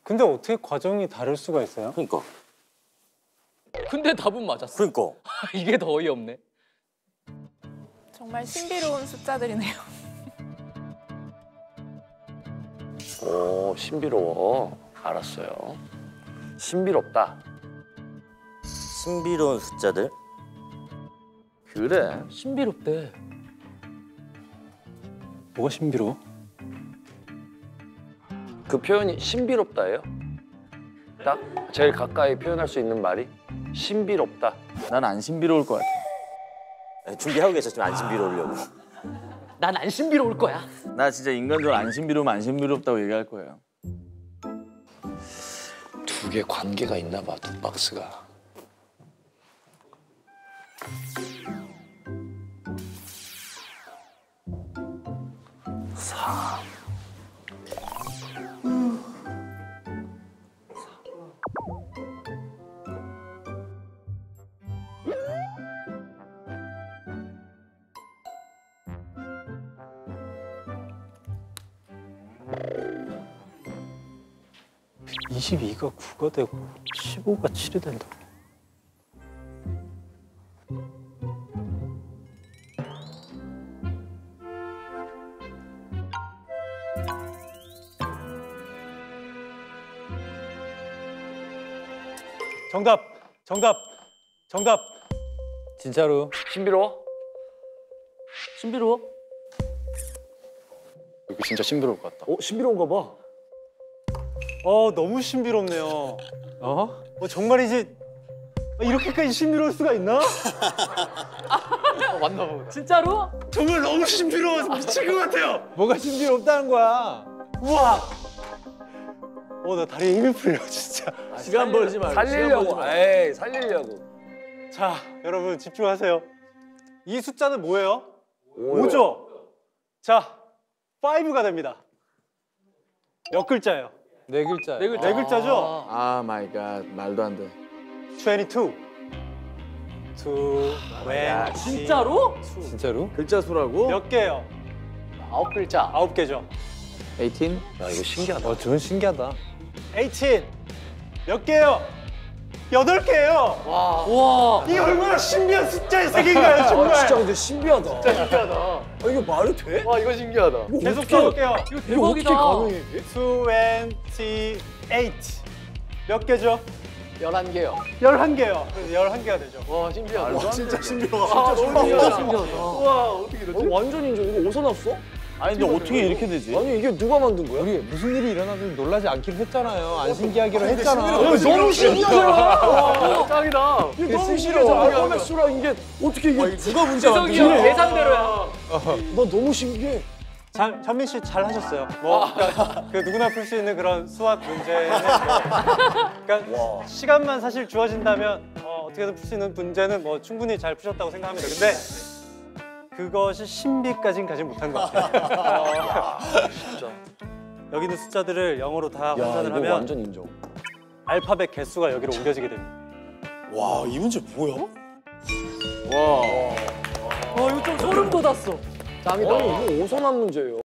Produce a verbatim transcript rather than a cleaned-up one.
근데 어떻게 과정이 다를 수가 있어요? 그러니까. 근데 답은 맞았어. 그러니까. 이게 더 어이없네. 정말 신비로운 숫자들이네요. 오, 신비로워. 알았어요. 신비롭다. 신비로운 숫자들? 그래. 신비롭대. 뭐가 신비로워? 그 표현이 신비롭다예요? 딱 제일 가까이 표현할 수 있는 말이 신비롭다. 난 안 신비로울 것 같아. 네, 준비하고 계셨지만 안 신비로우려고. 난 안 신비로울 거야. 나 진짜 인간적으로 안 신비로우면 안 신비롭다고 얘기할 거예요. 두 개 관계가 있나 봐, 두 박스가. 사. 이십이가 구가 되고 십오가 칠이 된다고. 정답! 정답! 정답! 진짜로. 신비로워? 신비로워? 이거 진짜 신비로울 것 같다. 어, 신비로운가 봐. 어, 너무 신비롭네요. 어? 어 정말이지 이렇게까지 신비로울 수가 있나? 어, 맞나 보다. 진짜로? 정말 너무 신비로워서 미칠 것 같아요. 뭐가 신비롭다는 거야? 우와! 어, 나 다리에 힘이 풀려, 진짜. 시간 벌지 말고. 살리려고. 에이, 살리려고. 자, 여러분 집중하세요. 이 숫자는 뭐예요? 오요. 오죠? 자, 오가 됩니다. 몇 글자예요? 네 글자. 네 글자. 네 글자죠? 아 마이 갓, 말도 안 돼. 이십이. 야, 이십. 진짜로? 진짜로? 글자 수라고? 몇 개예요? 아홉 글자. 아홉 개죠. 십팔? 야, 이거 신기하다. 어, 저건 신기하다. 십팔. 몇 개예요? 여덟 개예요. 와. 와. 이게 얼마나 신비한 숫자의 세계인가요, 정말. 아, 진짜 근데 신비하다. 진짜 신기하다. 아, 이거 말이 돼? 와, 이거 신기하다. 계속 써볼게요. 이거 대박이다. 이십팔. 몇 개죠? 열한 개요. 열한 개요. 그래서 열한 개가 되죠. 와, 신기하다. 와, 진짜 신비로워. 아, 진짜 너무 신기하다. 신기하다. 와, 어떻게 이러지? 어, 완전 인정. 이거 어디서 났어? 아니 근데 어떻게 이렇게 되지? 아니, 이게 누가 만든 거야? 우리 무슨 일이 일어나도 놀라지 않기로 했잖아요. 안 신기하기로 했잖아. 너무 신기하다. 짱이다. 이게 너무 신기하잖아. 알파벳수랑 이게 어떻게 이게 누가 문제 지성이 형 계산대로야. 나 너무 신기해. 자, 현민 씨 잘 하셨어요. 뭐 그러니까 그 누구나 풀 수 있는 그런 수학 문제는 뭐, 그러니까 시간만 사실 주어진다면 어, 어떻게든 풀 수 있는 문제는 뭐 충분히 잘 푸셨다고 생각합니다. 근데 그것이 신비까지는 가지 못한 것 같아요. 어, 진짜. 여기 있는 숫자들을 영어로 다 야, 환산을 이거 하면 완전 인정. 알파벳 개수가 여기로 옮겨지게 됩니다. 와, 이 문제 뭐야? 와, 이거 좀 소름 돋았어. 짱이다. 아니, 이거 어디서 난 문제예요?